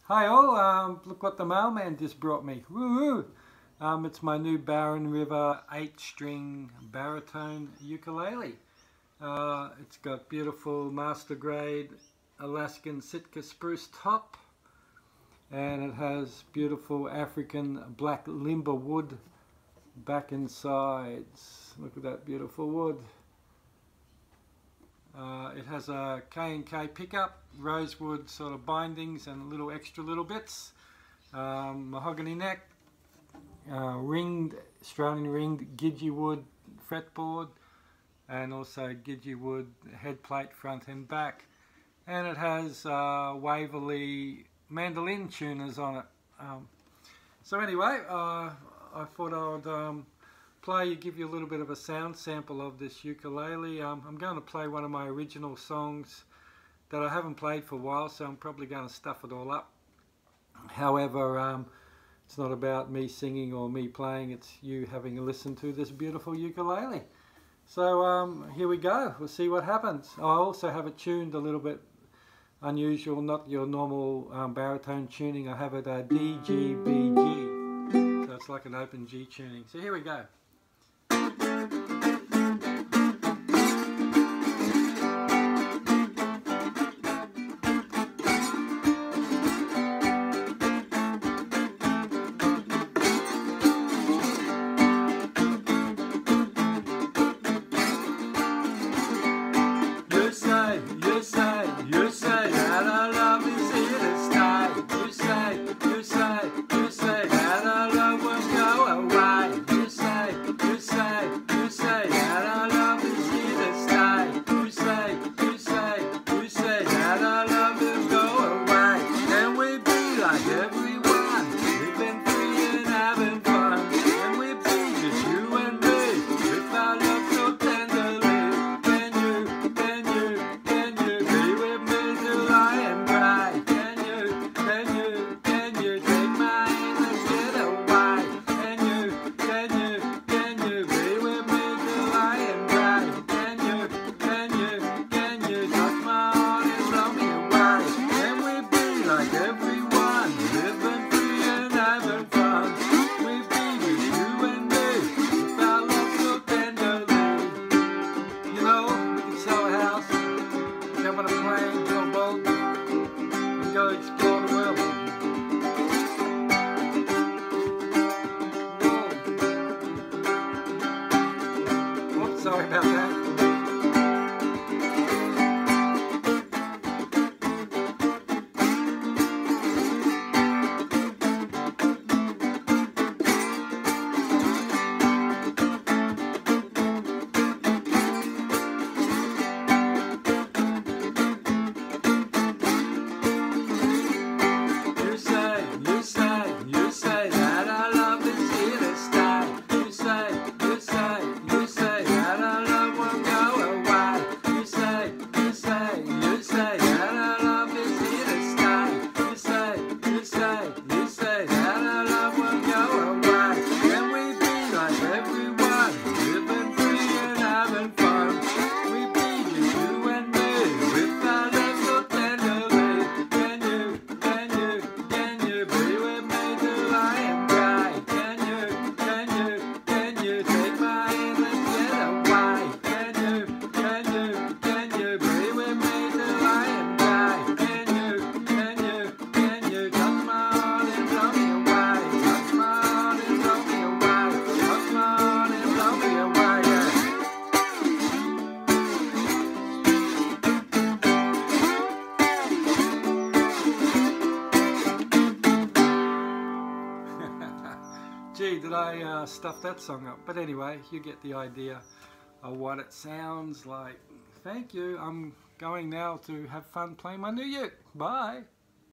Hi all, look what the mailman just brought me. Woo-hoo! It's my new Barron River 8-string baritone ukulele. It's got beautiful master grade Alaskan Sitka spruce top, and it has beautiful African black limber wood back and sides. Look at that beautiful wood. It has a K&K pickup, rosewood sort of bindings and little extra little bits, mahogany neck, ringed, Australian ringed Gidgee wood fretboard, and also Gidgee wood head plate front and back, and it has Waverley mandolin tuners on it. So anyway, I thought I'd give you a little bit of a sound sample of this ukulele. I'm going to play one of my original songs that I haven't played for a while, so I'm probably going to stuff it all up. However, it's not about me singing or me playing, it's you having a listen to this beautiful ukulele. So here we go, we'll see what happens. I also have it tuned a little bit unusual, not your normal baritone tuning. I have it D, G, B, G. So it's like an open G tuning. So here we go. You say that our love is here to stay. You say that our love won't go away. You say that our love is here to stay. You say that our love will go away. And we be like everyone, living free and having fun. And we be just you and me, with our love so tenderly. Go explore the world. Whoops, sorry about that. You say that our love is here to stay. You say that our love won't go away. You say that our love is here to stay. You say that our love won't go away. And we be like everyone, living free and having fun. We be just you and me, with our love so tenderly. Can you be with me till I am dry? Can you take my hand and get away? Can you be with me till I am dry? Can you touch my heart and blow me away? Touch my heart and blow me away. Touch my heart and blow me away. Gee, did I stuff that song up? But anyway, you get the idea of what it sounds like. Thank you. I'm going now to have fun playing my new uke. Bye.